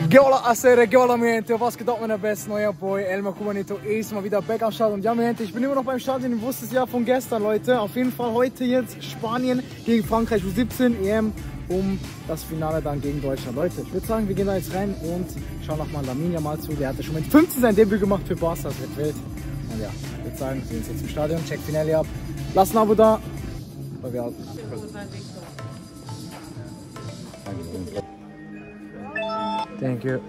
¿Qué hola, Acere? ¿Qué hola, mi gente? Was geht ab, mein best neuer Boy? Elmer Cubanito ist mal wieder back am Start. Und ja, mi gente, ich bin immer noch beim Stadion. Ihr wusstet es ja von gestern, Leute. Auf jeden Fall heute jetzt Spanien gegen Frankreich U17 EM um das Finale dann gegen Deutschland. Leute, ich würde sagen, wir gehen da jetzt rein und schauen nochmal Lamine Yamal zu. Der hatte schon mit 15 sein Debüt gemacht für Barca. Das wird wild. Und ja, ich würde sagen, wir sehen uns jetzt im Stadion. Check Finale ab. Lasst ein Abo da. Weil wir Thank you.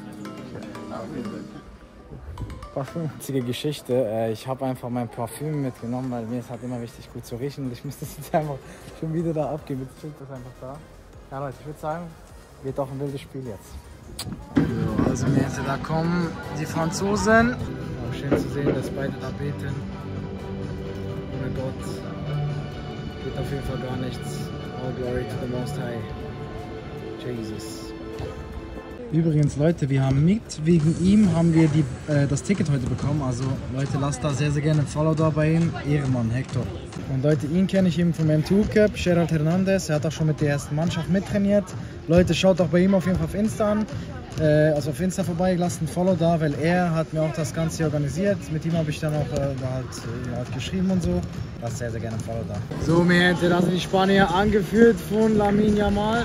Parfümige Geschichte. Ich habe einfach mein Parfüm mitgenommen, weil mir ist halt immer wichtig, gut zu riechen. Und ich muss das jetzt einfach schon wieder da abgeben. Jetzt steht das einfach da. Ja, Leute, ich würde sagen, wird auch ein wildes Spiel jetzt. Also da kommen die Franzosen. Auch schön zu sehen, dass beide da beten. Ohne Gott geht auf jeden Fall gar nichts. All glory to the Most High. Jesus. Übrigens, Leute, wir haben wegen ihm haben wir das Ticket heute bekommen. Also Leute, lasst da sehr, sehr gerne ein Follow da bei ihm. Ehrenmann, Hector. Und Leute, ihn kenne ich eben vom M2 Cup, Gerald Hernandez. Er hat auch schon mit der ersten Mannschaft mittrainiert. Leute, schaut auch bei ihm auf jeden Fall auf Insta an. Also auf Insta vorbei, lasst ein Follow da, weil er hat mir auch das Ganze organisiert. Mit ihm habe ich dann auch halt geschrieben und so. Lasst sehr, sehr gerne ein Follow da. So, mir hätte das die Spanier angeführt von Lamine Yamal.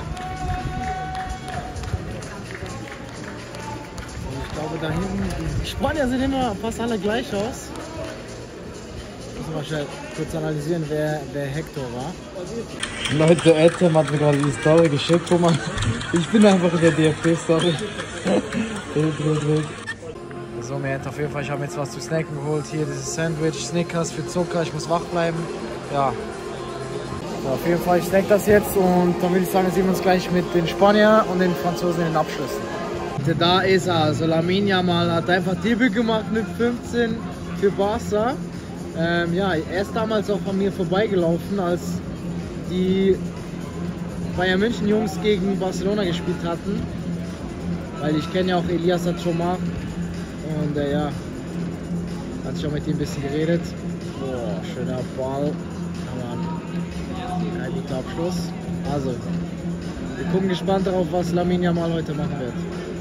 Da hinten, die Spanier sehen immer fast alle gleich aus. Müssen wir mal schnell kurz analysieren, wer Hector war. Leute, Edem hat mir gerade die Story geschickt, wo man. Ich bin einfach in der DFB-Story. wild. So, mir hätte auf jeden Fall, ich habe mir jetzt was zu snacken geholt. Hier dieses Sandwich, Snickers für Zucker, ich muss wach bleiben. Ja. Auf jeden Fall, ich snack das jetzt und dann würde ich sagen, sehen wir uns gleich mit den Spaniern und den Franzosen in den Abschlüssen. Da ist er, also Lamine Yamal hat einfach Debüt gemacht mit 15 für Barca. Ja, er ist damals auch an mir vorbeigelaufen, als die Bayern München Jungs gegen Barcelona gespielt hatten. Weil ich kenne ja auch Elias Achomar und ja, hatte ich auch mit ihm ein bisschen geredet. Boah, schöner Ball, aber kein guter Abschluss. Also, wir gucken gespannt darauf, was Lamine Yamal heute machen wird.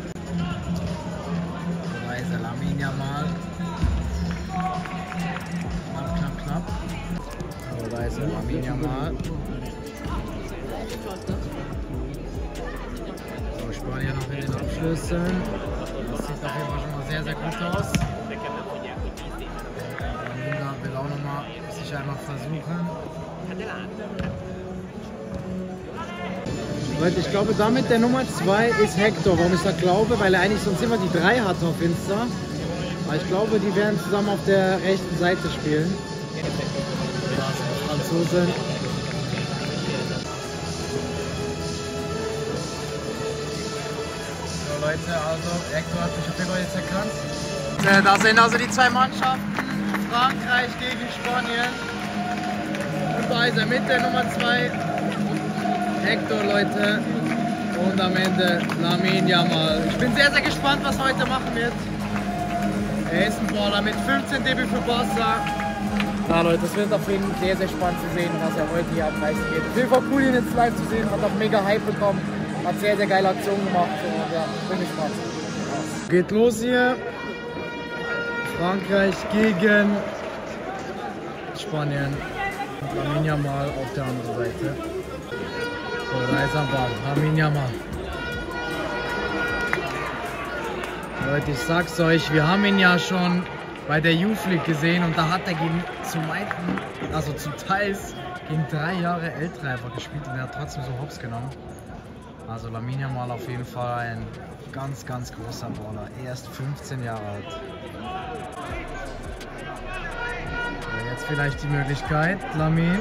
Yamal. Knapp. So, da ist Lamine Yamal. So, Spanier noch in den Abschlüssen. Das sieht auf jeden Fall schon mal sehr, sehr gut aus. Lamine will auch noch mal sich einmal versuchen. Leute, ich glaube, damit der Nummer 2 ist Hector. Warum ich das glaube? Weil er eigentlich sonst immer die 3 hatte auf Insta. Aber ich glaube, die werden zusammen auf der rechten Seite spielen. Franzosen. So Leute, also Hector hat mich auf jeden Fall jetzt erkannt. Da sind also die zwei Mannschaften. Frankreich gegen Spanien. Und da ist er mit der Nummer 2. Hector, Leute, und am Ende Lamine Yamal. Ich bin sehr, sehr gespannt, was er heute machen wird. Er ist ein Baller mit 15 Debüt für Barca. Ja, Leute, es wird auf jeden Fall sehr, sehr spannend zu sehen, was er heute hier abreißen wird. Auf jeden Fall cool, ihn jetzt live zu sehen, hat auch mega Hype bekommen, hat sehr, sehr geile Aktionen gemacht und ja, bin gespannt. Geht los hier. Frankreich gegen Spanien. Lamine Yamal auf der anderen Seite. So, da ist er am Ball, Lamine Yamal. Leute, ich sag's euch, wir haben ihn ja schon bei der Youth League gesehen und da hat er zum Teils gegen 3 Jahre ältere einfach gespielt und er hat trotzdem so Hops genommen. Also Lamine Yamal auf jeden Fall ein ganz, ganz großer Baller. Er ist 15 Jahre alt. So, jetzt vielleicht die Möglichkeit, Lamine.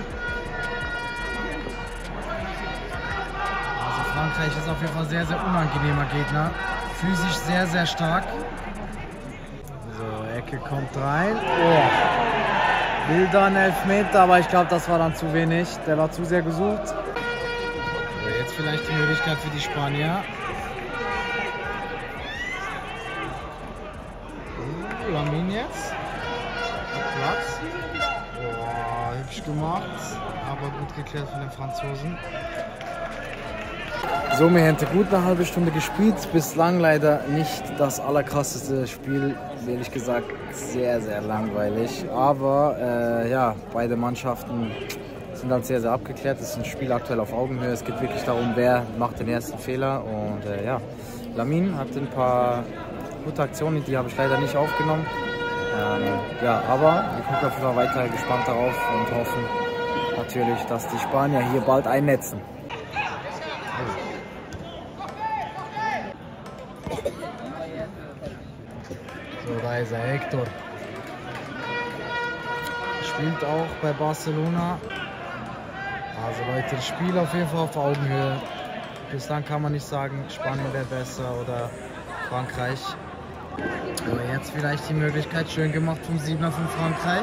Frankreich ist auf jeden Fall sehr, sehr unangenehmer Gegner. Physisch sehr, sehr stark. So, Ecke kommt rein. Oh. Will dann Elfmeter, aber ich glaube, das war dann zu wenig. Der war zu sehr gesucht. So, jetzt vielleicht die Möglichkeit für die Spanier. Lamine jetzt. Platz. Oh, hübsch gemacht, aber gut geklärt von den Franzosen. So, mir hätte gut eine halbe Stunde gespielt. Bislang leider nicht das allerkrasseste Spiel. Ehrlich gesagt sehr, sehr langweilig. Aber ja, beide Mannschaften sind halt sehr, sehr abgeklärt. Es ist ein Spiel aktuell auf Augenhöhe. Es geht wirklich darum, wer macht den ersten Fehler. Und ja, Lamine hat ein paar gute Aktionen, die habe ich leider nicht aufgenommen. Ja, aber wir gucken auf jeden Fall weiter gespannt darauf und hoffen natürlich, dass die Spanier hier bald einnetzen. So, da ist er, Hector. Spielt auch bei Barcelona. Also Leute, das Spiel auf jeden Fall auf Augenhöhe. Bislang kann man nicht sagen, Spanien wäre besser oder Frankreich. Aber jetzt vielleicht die Möglichkeit, schön gemacht vom 7er von Frankreich.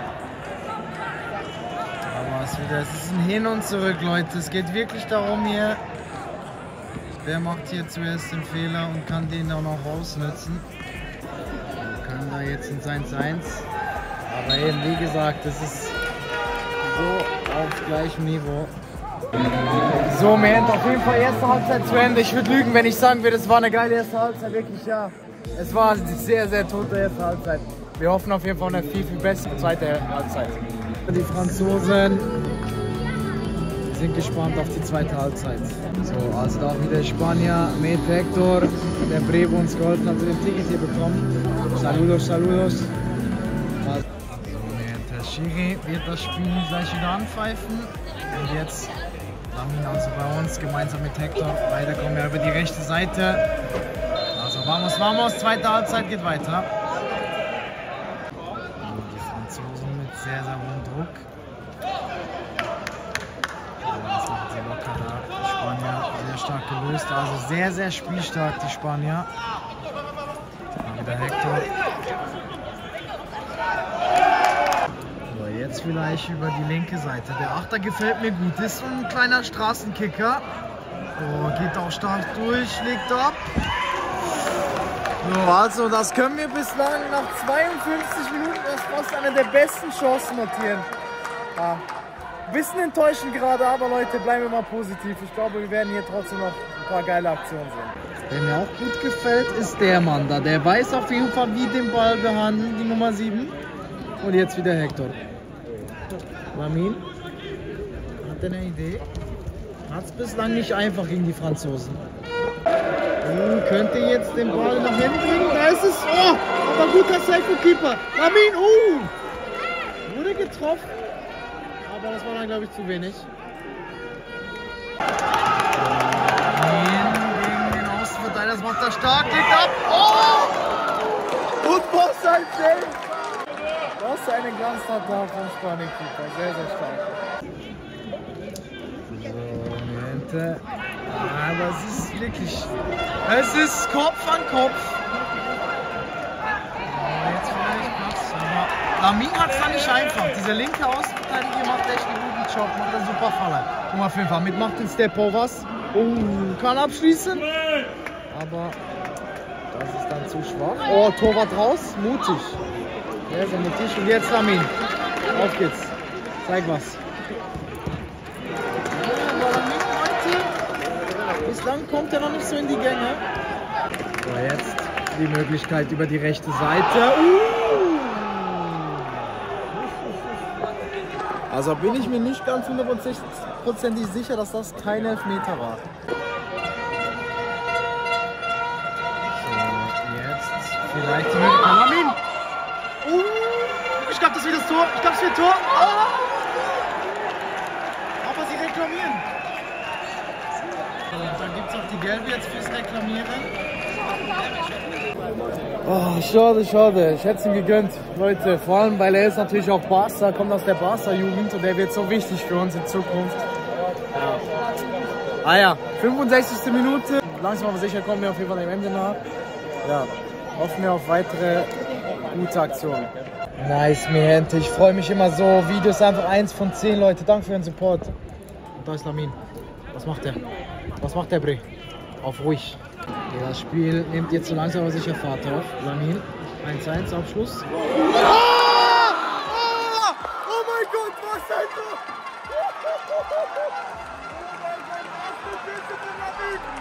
Aber es ist ein Hin und Zurück, Leute. Es geht wirklich darum hier, wer macht hier zuerst den Fehler und kann den auch noch ausnutzen. Wir können da jetzt ins 1-1. Aber eben, wie gesagt, das ist so auf gleichem Niveau. So, wir haben auf jeden Fall erste Halbzeit zu Ende. Ich würde lügen, wenn ich sagen würde, es war eine geile erste Halbzeit. Wirklich, ja. Es war eine sehr, sehr tote erste Halbzeit. Wir hoffen auf jeden Fall eine viel, viel bessere zweite Halbzeit. Die Franzosen sind gespannt auf die zweite Halbzeit. So, also da wieder Spanier mit Hector, der Brevo uns geholfen hat, den Ticket hier bekommen. Saludos, saludos. Also, der Schiri wird das Spiel gleich wieder anpfeifen. Und jetzt Lamine also bei uns gemeinsam mit Hector. Beide kommen ja über die rechte Seite. Also vamos, vamos, zweite Halbzeit geht weiter. Die Franzosen mit sehr, sehr hohem Druck. Das machen sie locker da. Die Spanier sehr stark gelöst, also sehr, sehr spielstark die Spanier. Dann wieder Hector. So, jetzt vielleicht über die linke Seite. Der Achter gefällt mir gut, ist so ein kleiner Straßenkicker. So, geht auch stark durch, legt ab. So, also das können wir bislang nach 52 Minuten erst fast eine der besten Chancen notieren. Ja. Bisschen enttäuschend gerade, aber Leute, bleiben wir mal positiv. Ich glaube, wir werden hier trotzdem noch ein paar geile Aktionen sehen. Der mir auch gut gefällt, ist der Mann da. Der weiß auf jeden Fall, wie den Ball behandeln, die Nummer 7. Und jetzt wieder Hector. Lamine, hat er eine Idee? Hat es bislang nicht einfach gegen die Franzosen. Könnte jetzt den Ball nach hinten bringen. Da ist es. Oh, aber guter Save vom Keeper. Lamine, wurde getroffen. Aber das war dann, glaube ich, zu wenig. Gegen den Außenverteidiger, das macht er stark. Legt ab. Oh! Und was ein Save. Was eine Glanz hat da vom Spanien-Keeper. Sehr, sehr stark. So, Momente. Aber es ist wirklich, es ist Kopf an Kopf. Jetzt vielleicht Platz, aber Lamine hat es da nicht einfach. Dieser linke Außenverteidiger macht echt einen guten Job, macht einen super Faller. Guck mal, auf jeden Fall, mitmacht den Step-Overs. Kann abschließen. Aber das ist dann zu schwach. Oh, Torwart raus, mutig. Sehr, sehr mutig. Und jetzt Lamine. Auf geht's. Zeig was. Bislang kommt er noch nicht so in die Gänge. So, jetzt die Möglichkeit über die rechte Seite. Also bin ich mir nicht ganz hundertprozentig sicher, dass das kein Elfmeter war. So, jetzt vielleicht die Möglichkeit. Lamine! Ich glaube, das wird das Tor. Ich glaube, es wird Tor. Aber sie reklamieren. Dann gibt es auch die Gelbe jetzt fürs Reklamieren. Oh, schade, schade. Ich hätte es ihm gegönnt. Leute, vor allem, weil er ist natürlich auch Barca, kommt aus der Barca-Jugend und der wird so wichtig für uns in Zukunft. Ja. Ah ja, 65. Minute. Langsam aber sicher kommen wir auf jeden Fall am Ende nach. Ja, hoffen wir auf weitere gute Aktionen. Nice, mi gente. Ich freue mich immer so. Videos einfach 1 von 10, Leute. Danke für den Support. Und da ist Lamine. Was macht der? Was macht der Bre? Auf ruhig. Okay, das Spiel nimmt jetzt so langsam aber sicher Fahrt auf. Lamine, 1-1 Abschluss. Oh mein Gott, was ein Tor!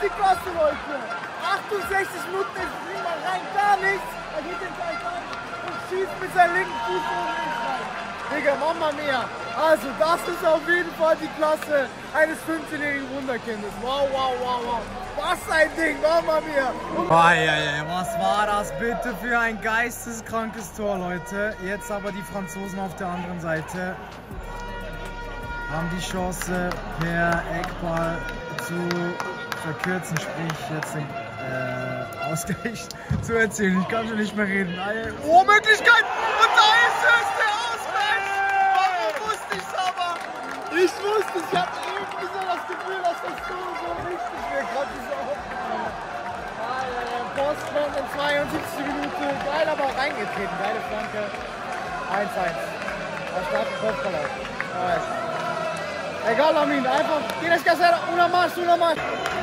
die Klasse, Leute. 68 Minuten ist niemand rein, gar nichts. Er geht den Teil an und schießt mit seinem linken Fuß oben links rein. Digga, Mama mia. Also, das ist auf jeden Fall die Klasse eines 15-jährigen Wunderkindes. Wow, wow, wow, wow. Was ein Ding, Mama mia. Was war das bitte für ein geisteskrankes Tor, Leute. Jetzt aber die Franzosen auf der anderen Seite haben die Chance per Eckball zu verkürzen, sprich jetzt den Ausgleich zu erzielen. Ich kann schon nicht mehr reden. Oh, Möglichkeit! Und da ist es, der Ausgleich! Warum wusste ich's aber? Ich wusste es, ich hatte irgendwie so das Gefühl, dass das so richtig wird. Gerade diese Aufnahme. Postman in 72 Minuten. Geil, aber auch reingetreten. Geile Flanke. 1-1. Ein starker Kopfball. Egal, Lamin, einfach. Tienes que hacer una más, una más.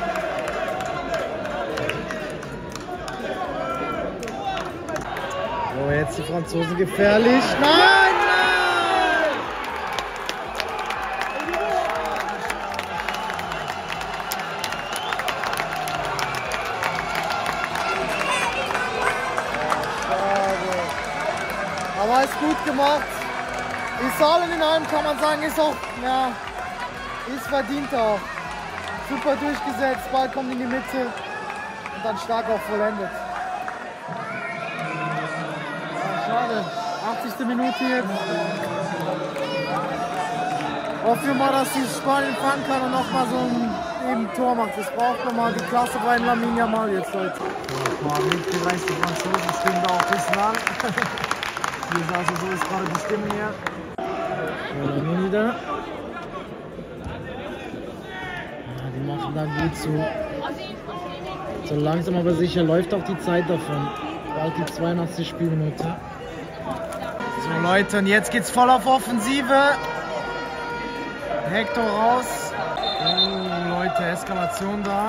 So, jetzt die Franzosen gefährlich. Nein, nein! Aber ist gut gemacht. Ist alles in allem, kann man sagen, ist auch, ja, ist verdient auch. Super durchgesetzt, Ball kommt in die Mitte und dann stark auch vollendet. Schade, 80. Minute jetzt. Hoffen wir mal, dass die Spanien fangen kann und nochmal so ein Tor macht. Das braucht nochmal die Klasse bei Lamine Yamal jetzt, Leute. Mal mitgereist, die Franzosen stehen da auch ein bisschen an. Hier also so ist gerade die Stimme hier. Lamine wieder. Ja, die machen da gut zu. So langsam aber sicher läuft auch die Zeit davon. Bald die 82. Spielminute. So Leute, und jetzt geht's voll auf Offensive. Hector raus. Oh Leute, Eskalation da.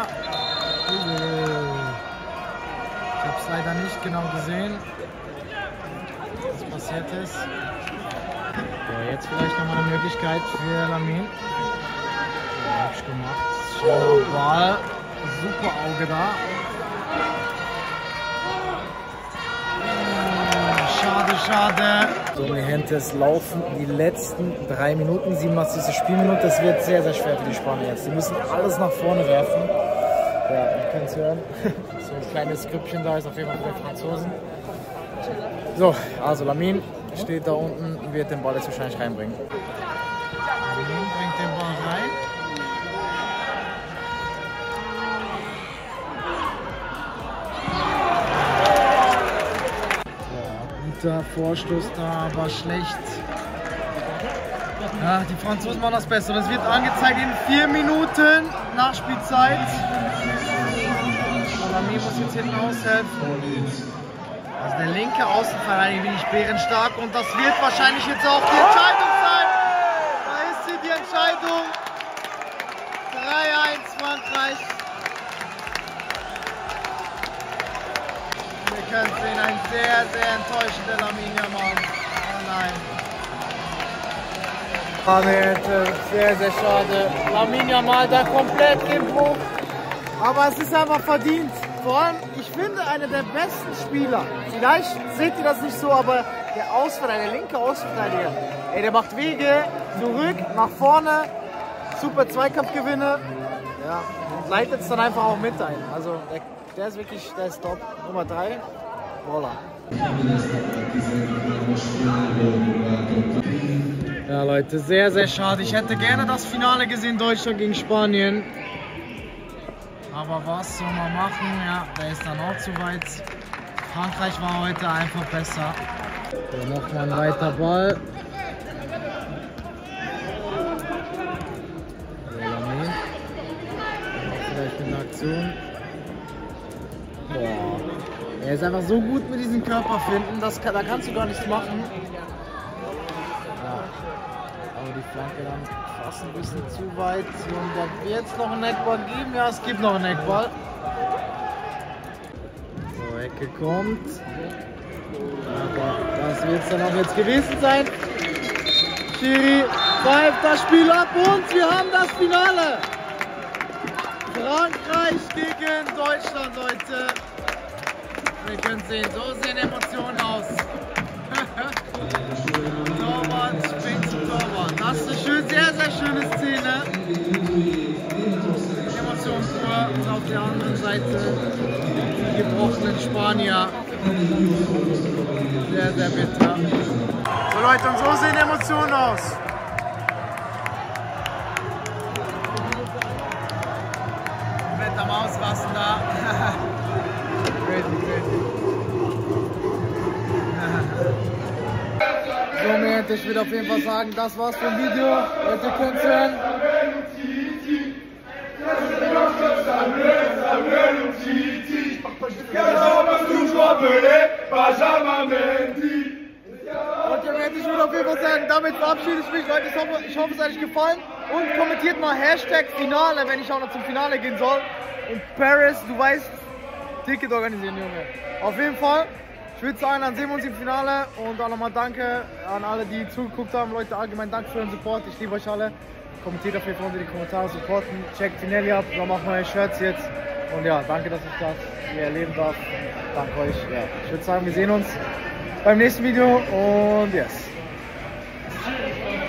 Ich habe es leider nicht genau gesehen, was passiert ist. Ja, jetzt vielleicht nochmal eine Möglichkeit für Lamine. Ja, hübsch gemacht. Schöner Ball. Super Auge da. Schade. So, die Hände laufen die letzten 3 Minuten, 87. Spielminute. Das wird sehr, sehr schwer für die Spanier jetzt. Die müssen alles nach vorne werfen. Ja, ihr könnt es hören. So ein kleines Skriptchen da ist auf jeden Fall für die Franzosen. So, also Lamine steht da unten und wird den Ball jetzt wahrscheinlich reinbringen. Lamine bringt den Ball rein. Vorstoß da, aber schlecht. Ja, die Franzosen machen das besser. Das wird angezeigt in 4 Minuten Nachspielzeit. Lamine muss jetzt hinten aushelfen. Also der linke Außenverteidiger bin ich bärenstark und das wird wahrscheinlich jetzt auch die Entscheidung sein. Da ist sie, die Entscheidung. 3-1 Frankreich. Wir können sehen, ein sehr, sehr enttäuschender Lamine Yamal. Oh nein. Sehr, sehr schade. Lamine Yamal da komplett im Bruch. Aber es ist einfach verdient. Vor allem, ich finde, einer der besten Spieler. Vielleicht seht ihr das nicht so, aber der linke Außenverteidiger, der macht Wege zurück, nach vorne, super Zweikampfgewinne. Ja, und leitet es dann einfach auch mit ein. Also der ist wirklich, der ist top. Nummer 3. Voila. Ja Leute, sehr, sehr schade. Ich hätte gerne das Finale gesehen, Deutschland gegen Spanien. Aber was soll man machen? Ja, der ist dann auch zu weit. Frankreich war heute einfach besser. So, nochmal ein weiter Ball. Vielleicht mit einer Aktion. Boah. Er ist einfach so gut mit diesem Körperfinden, da kannst du gar nichts machen. Ja. Aber die Flanke dann fast ein bisschen zu weit. Und da wird es noch einen Eckball geben. Ja, es gibt noch einen Eckball. So, Ecke kommt. Aber das wird es dann auch jetzt gewesen sein. Schiri pfeift das Spiel ab und wir haben das Finale. Frankreich gegen Deutschland, Leute. Wir können sehen, so sehen Emotionen aus. Torwart springt zum Torwart. Das ist eine sehr, sehr schöne Szene. Emotionen pur. Und auf der anderen Seite die gebrochenen Spanier. Sehr, sehr bitter. So Leute, und so sehen Emotionen aus. Komplett am Ausrasten da. Crazy, crazy. So, ich würde auf jeden Fall sagen, das war's vom Video. Leute, ihr könnt hören. Und ich würde auf jeden Fall sagen, damit verabschiede ich mich, Leute. Ich hoffe, es hat euch gefallen. Und kommentiert mal Hashtag Finale, wenn ich auch noch zum Finale gehen soll. Und Paris, du weißt, Ticket organisieren, Junge. Auf jeden Fall. Ich würde sagen, dann sehen wir uns im Finale und auch nochmal danke an alle, die zugeguckt haben. Leute, allgemein danke für den Support. Ich liebe euch alle. Kommentiert auf jeden Fall unter die Kommentare, supporten. Checkt Finelli ab, wir machen neue Shirts jetzt. Und ja, danke, dass ich das hier erleben darf. Danke euch. Ja, ich würde sagen, wir sehen uns beim nächsten Video und yes.